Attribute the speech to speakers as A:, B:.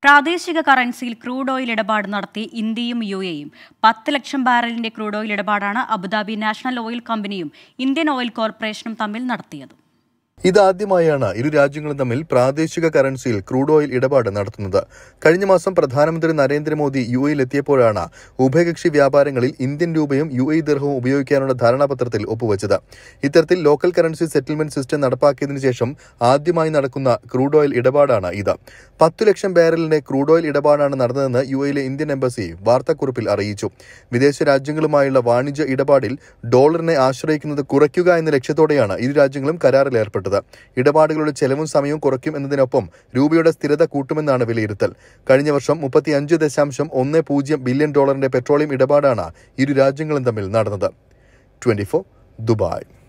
A: പ്രാദേശിക കറൻസിയിൽ crude oil ഇടപാട് നടത്തി ഇന്ത്യയും യുഎഇയും 10 ലക്ഷം ബാരലിന്റെ ക്രൂഡ് ഓയിൽ ഇടപാടാണ് അബുദാബി നാഷണൽ ഓയിൽ കമ്പനിയും ഇന്ത്യൻ ഓയിൽ കോർപ്പറേഷനും തമ്മിൽ നടത്തിയത്.
B: ഇതാദ്യമായാണ് ഇരു രാജ്യങ്ങളും തമ്മിൽ പ്രാദേശിക കറൻസിയിൽ ക്രൂഡ് ഓയിൽ ഇടപാട് നടത്തുന്നത്. കഴിഞ്ഞ മാസം പ്രധാനമന്ത്രി നരേന്ദ്രമോദി യുഎഇയിൽ എത്തിയപ്പോഴാണ് ഉഭയകക്ഷി വ്യാപാരങ്ങളിൽ ഇന്ത്യൻ രൂപയും യുഎഇ ദിർഹവും ഉപയോഗിക്കാനുള്ള ധാരണാപത്രത്തിൽ ഒപ്പുവച്ചത്. ഇത്തരത്തിൽ ലോക്കൽ കറൻസി സെറ്റിൽമെന്റ് സിസ്റ്റം നടപ്പാക്കിയതിനു ശേഷം ആദ്യമായി നടക്കുന്ന ക്രൂഡ് ഓയിൽ ഇടപാടാണ് ഇത്. 10 ലക്ഷം ബാരലിന്റെ ക്രൂഡ് ഓയിൽ ഇടപാടാണ് നടന്നതെന്ന് യുഎഇയിലെ ഇന്ത്യൻ എംബസി വാർത്താക്കുറിപ്പിൽ അറിയിച്ചു. വിദേശ രാജ്യങ്ങളുമായുള്ള വാണിജ്യ ഇടപാടിൽ ഡോളറിനെ ആശ്രയിക്കുന്നത് കുറയ്ക്കുക എന്ന ലക്ഷ്യത്തോടെയാണ് ഇരു രാജ്യങ്ങളും കരാറിൽ ഏർപ്പെട്ടത്. ഇടപാടുകളുടെ ചെലവും സമയവും കുറയ്ക്കും എന്നതിനൊപ്പം രൂപയുടെ സ്ഥിരത കൂട്ടുമെന്നാണ് വിലയിരുത്തൽ. കഴിഞ്ഞ വർഷം $35.10 ബില്യൺ പെട്രോളിയം ഇടപാടാണ് ഇരു രാജ്യങ്ങളും തമ്മിൽ നടന്നത്. 24 ദുബായ്.